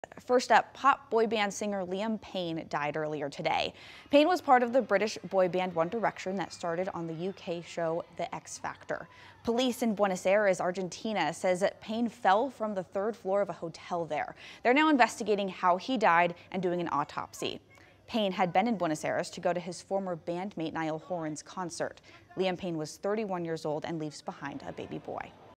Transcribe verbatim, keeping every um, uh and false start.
First up, pop boy band singer Liam Payne died earlier today. Payne was part of the British boy band One Direction that started on the U K show The X Factor. Police in Buenos Aires, Argentina, says that Payne fell from the third floor of a hotel there. They're now investigating how he died and doing an autopsy. Payne had been in Buenos Aires to go to his former bandmate Niall Horan's concert. Liam Payne was thirty-one years old and leaves behind a baby boy.